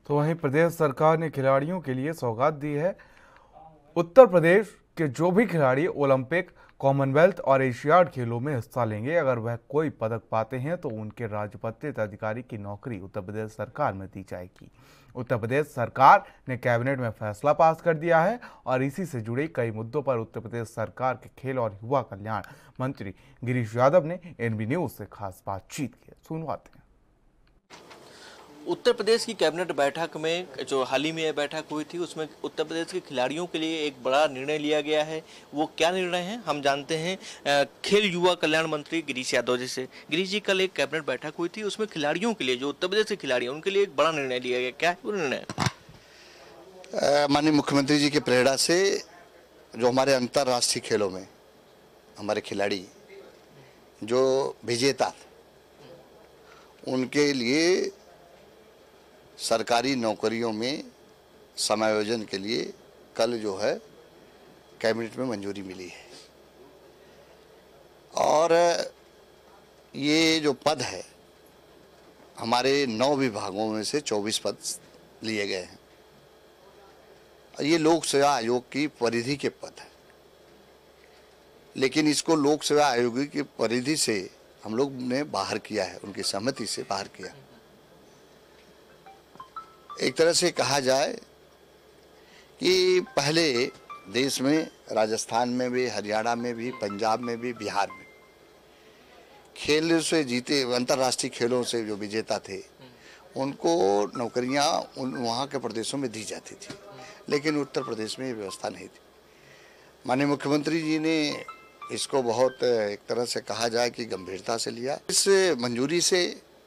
तो वहीं प्रदेश सरकार ने खिलाड़ियों के लिए सौगात दी है। उत्तर प्रदेश के जो भी खिलाड़ी ओलंपिक, कॉमनवेल्थ और एशियाड खेलों में हिस्सा लेंगे, अगर वह कोई पदक पाते हैं तो उनके राजपत्रित अधिकारी की नौकरी उत्तर प्रदेश सरकार में दी जाएगी। उत्तर प्रदेश सरकार ने कैबिनेट में फैसला पास कर दिया है और इसी से जुड़े कई मुद्दों पर उत्तर प्रदेश सरकार के खेल और युवा कल्याण मंत्री गिरीश यादव ने एनबी न्यूज से खास बातचीत की। सुनवाते हैं। उत्तर प्रदेश की कैबिनेट बैठक में जो हाल ही में बैठक हुई थी, उसमें उत्तर प्रदेश के खिलाड़ियों के लिए एक बड़ा निर्णय लिया गया है। वो क्या निर्णय है हम जानते हैं खेल युवा कल्याण मंत्री गिरीश यादव जी से। गिरीश जी, कल एक कैबिनेट बैठक हुई थी, उसमें खिलाड़ियों के लिए, जो उत्तर प्रदेश के खिलाड़ी हैं, उनके लिए एक बड़ा निर्णय लिया गया। क्या है वो निर्णय? माननीय मुख्यमंत्री जी की प्रेरणा से जो हमारे अंतर्राष्ट्रीय खेलों में हमारे खिलाड़ी जो विजेता उनके लिए सरकारी नौकरियों में समायोजन के लिए कल जो है कैबिनेट में मंजूरी मिली है। और ये जो पद है हमारे 9 विभागों में से 24 पद लिए गए हैं और ये लोक सेवा आयोग की परिधि के पद है, लेकिन इसको लोक सेवा आयोग की परिधि से हम लोग ने बाहर किया है, उनकी सहमति से बाहर किया। एक तरह से कहा जाए कि पहले देश में राजस्थान में भी, हरियाणा में भी, पंजाब में भी, बिहार में खेल से जीते अंतर्राष्ट्रीय खेलों से जो विजेता थे उनको नौकरियां वहाँ के प्रदेशों में दी जाती थी, लेकिन उत्तर प्रदेश में ये व्यवस्था नहीं थी। माननीय मुख्यमंत्री जी ने इसको बहुत एक तरह से कहा जाए कि गंभीरता से लिया। इस मंजूरी से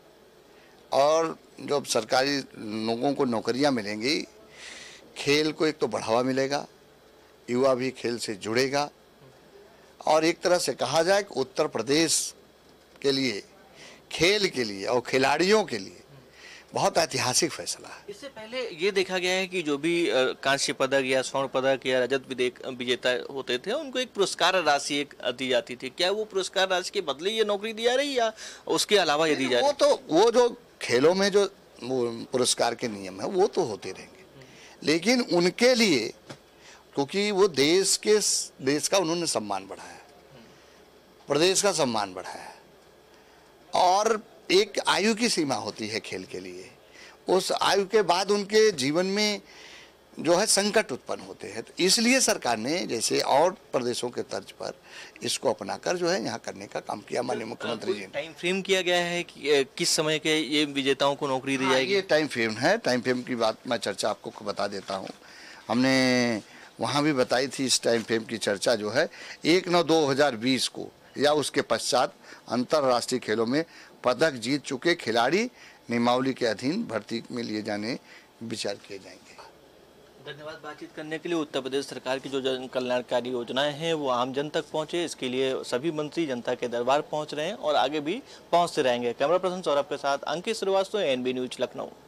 और जो सरकारी लोगों को नौकरियां मिलेंगी, खेल को एक तो बढ़ावा मिलेगा, युवा भी खेल से जुड़ेगा और एक तरह से कहा जाए कि उत्तर प्रदेश के लिए, खेल के लिए और खिलाड़ियों के लिए बहुत ऐतिहासिक फैसला है। इससे पहले ये देखा गया है कि जो भी कांस्य पदक या स्वर्ण पदक या रजत विजेता होते थे, उनको एक पुरस्कार राशि एक दी जाती थी। क्या वो पुरस्कार राशि के बदले ये नौकरी दी जा रही या उसके अलावा ये दी जा रही? वो जो खेलों में जो पुरस्कार के नियम है वो तो होते रहेंगे, लेकिन उनके लिए क्योंकि वो देश का उन्होंने सम्मान बढ़ाया, प्रदेश का सम्मान बढ़ाया और एक आयु की सीमा होती है खेल के लिए। उस आयु के बाद उनके जीवन में जो है संकट उत्पन्न होते हैं, तो इसलिए सरकार ने जैसे और प्रदेशों के तर्ज पर इसको अपनाकर जो है यहाँ करने का काम किया। माननीय मुख्यमंत्री जी ने टाइम फ्रेम किया गया है कि किस समय के ये विजेताओं को नौकरी दी जाएगी? ये टाइम फ्रेम है। टाइम फ्रेम की बात मैं चर्चा आपको बता देता हूँ। हमने वहाँ भी बताई थी। इस टाइम फ्रेम की चर्चा जो है 1/9/2020 को या उसके पश्चात अंतर्राष्ट्रीय खेलों में पदक जीत चुके खिलाड़ी नियमावली के अधीन भर्ती में लिए जाने विचार किए जाएंगे। धन्यवाद बातचीत करने के लिए। उत्तर प्रदेश सरकार की जो जन कल्याणकारी योजनाएं हैं वो आम जन तक पहुंचे, इसके लिए सभी मंत्री जनता के दरबार पहुंच रहे हैं और आगे भी पहुंचते रहेंगे। कैमरा पर्सन सौरभ के साथ अंकित श्रीवास्तव, एनबी न्यूज लखनऊ।